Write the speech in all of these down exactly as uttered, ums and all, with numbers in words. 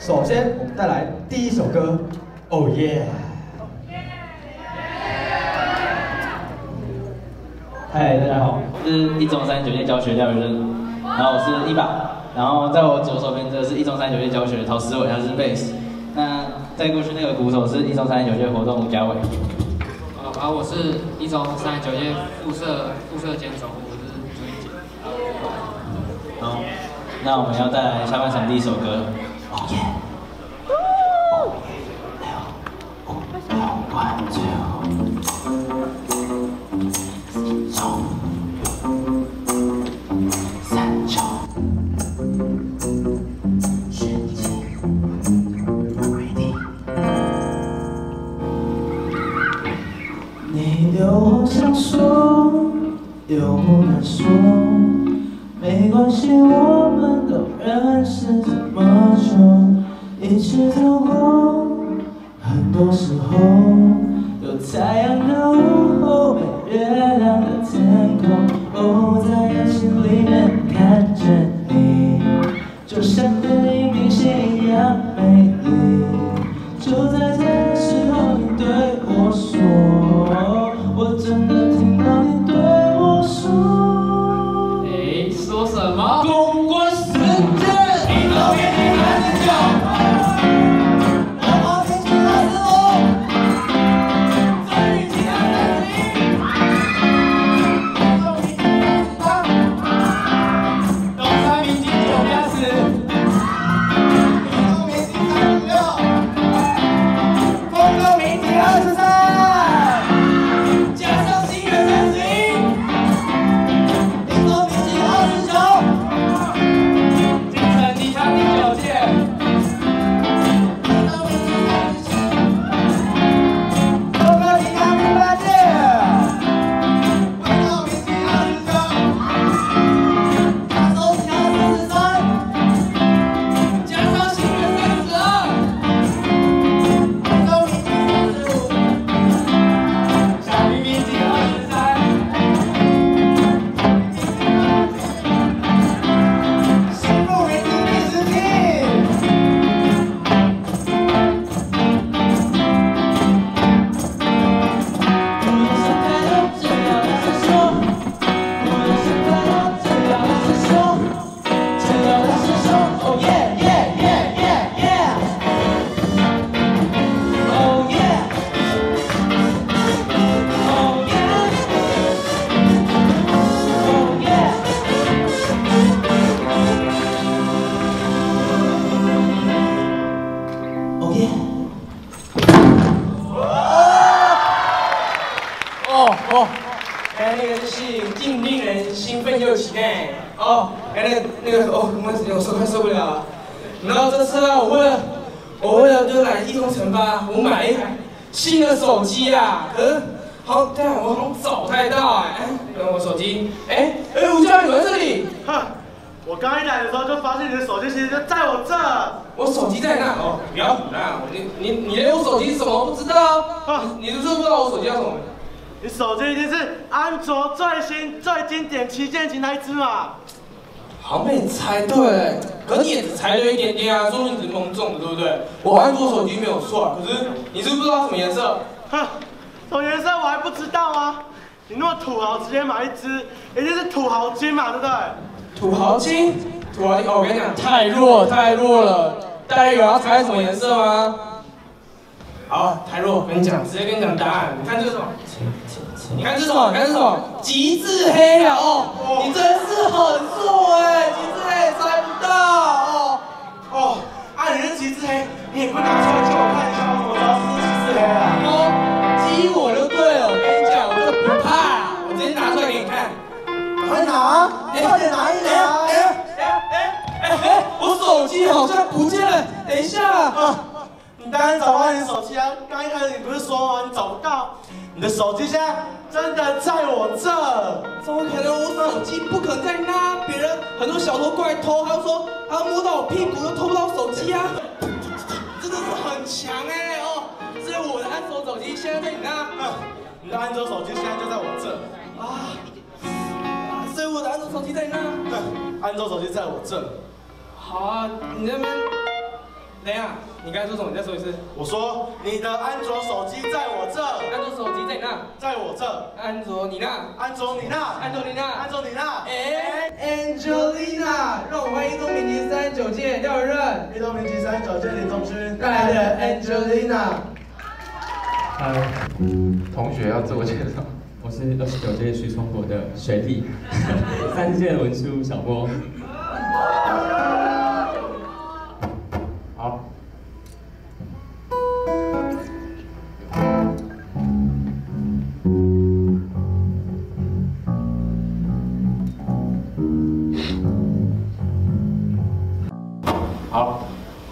首先，我们带来第一首歌，Oh Yeah。 嗨，大家好，我是一中三九届教学廖宇任，然后我是一把，然后在我左手边这是一中三九届教学陶思伟，他是贝斯。那再过去那个鼓手是一中三九届活动吴家伟。 好，然后我是一中三九届副社副社兼总，我是朱一杰。 好，那我们要带来下半场第一首歌。Oh yeah。 你有话想说，又不敢说，没关系，我们都认识这么久，一起走过很多时候，有太阳的午后，没月亮的天空，哦，在眼睛里面看见你，就像电影明星一样美丽。就在这个时候，你对我说，我真的听到你对我说。 哎，说什么？ 公关世界，你都别听孩子叫，我好听起来是我，在你其他的你，我说你知道，东山民警九八十，一中民警三十六。风民警二十三，加上新人三十一，民风民警二十九，精神机枪第九届，民风民警三十七，风格警察第八届，民风民警二十九，加州警察四十三，加上新人三十二。哦哦，哎，那个就是竟令人兴奋又期待哦，哎，那个那个哦，我我受快受不了了。然后这次啊，我为了我为了就来一中城吧，我买了一台新的手机啊，可是好，但我好像找不太到哎，哎，等我手机，哎哎，吴教你们这里， 哼，我刚一来的时候就发现你的手机其实就在我这。 我手机在那哦，不要胡乱，你你你连我手机是什么不知道？啊，你是不是不知道我手机叫什么？ 你手机一定是安卓最新、最经典旗舰型那一只嘛？ 好像被你猜对，可是你也只猜对一点点啊，说明你是蒙中的，对不对？我安卓手机没有错，可是你是不是不知道什么颜色？ 哼，什么颜色我还不知道啊！你那么土豪，直接买一只，一定是土豪金嘛，对不对？ 土豪金，土豪金，哦，我跟你讲，太弱太弱了。大家有要猜什么颜色吗？好，太弱，我跟你讲，直接跟你讲答案。你看这是什么？你看这是什么？你看这是什么？极致黑啊！哦，你真是很弱哎，极致黑猜不到哦。哦，啊，你是极致黑，你也不拿出来借我看一下，我知道是极致黑啊。哦，激我就对了，我跟你讲，我这不怕，我直接拿出来给你看。快拿！快点拿一拿！哎哎哎哎哎，我手机好像不见了，等一下啊！ 你当然找不到你的手机啊！刚一开始你不是说吗？你找不到，你的手机现在真的在我这。 怎么可能？我手机不可能在那，别人很多小偷过来偷，他就说他摸到我屁股又偷不到手机啊！真的是很强哎哦！所以我的安卓手机现在在你那， 嗯，你的安卓手机现在就在我这啊！所以我的安卓手机在那， 对，安卓手机在我这。 好啊，你那边等一下，你刚才说什么？你再说一次。 我说你的安卓手机在我这， 安卓手机在你那， 在我这， 安卓你那， 安卓你那， 安卓你那， 安卓你那。 哎 ，Angelina， 让我们欢迎一中评级三十九届廖元任， 一中评级三十九届林宗勋带来的 Angelina。 嗨，同学要自我介绍。 我是二十九届徐崇国的学弟，三届文书小波。 好。好。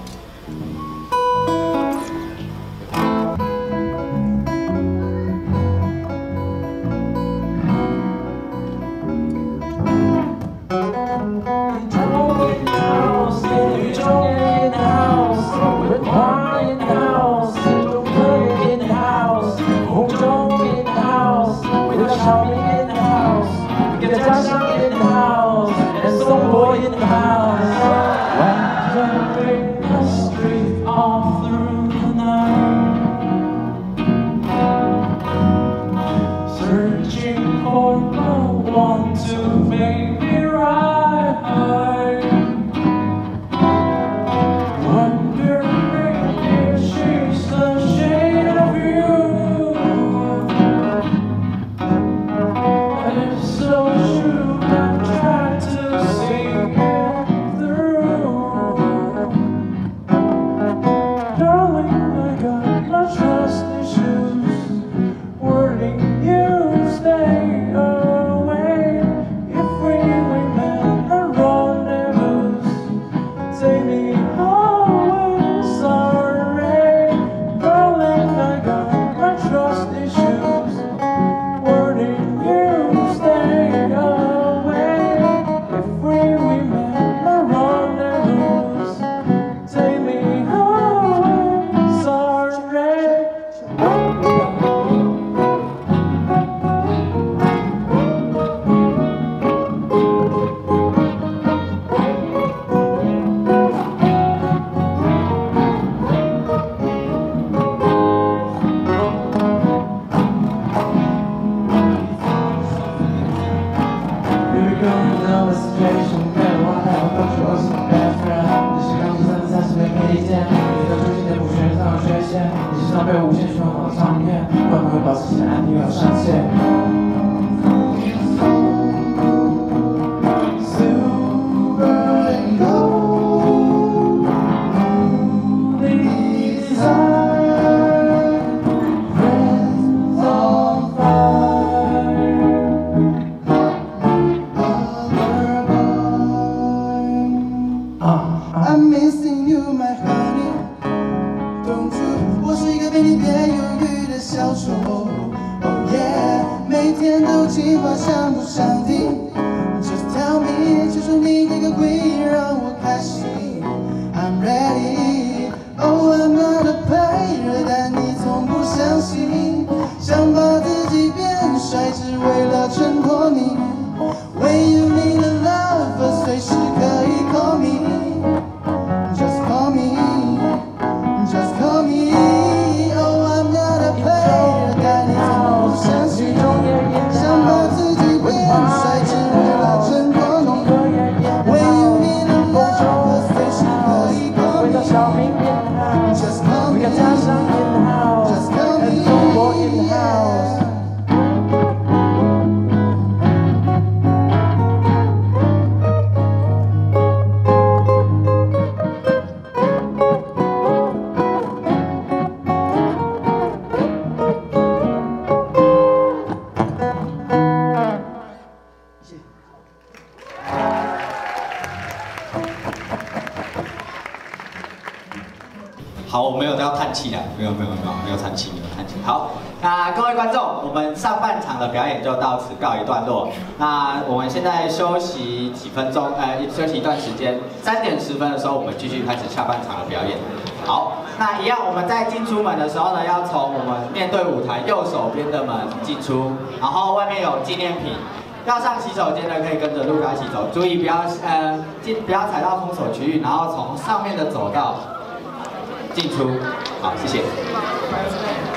好，我没有要叹气啊，没有没有没有没有叹气，没有叹气。好，那各位观众，我们上半场的表演就到此告一段落。那我们现在休息几分钟，呃，休息一段时间，三点十分的时候，我们继续开始下半场的表演。好，那一样，我们在进出门的时候呢，要从我们面对舞台右手边的门进出，然后外面有纪念品。要上洗手间的可以跟着路卡一起走，注意不要呃进不要踩到封锁区域，然后从上面的走道进出。好，谢谢。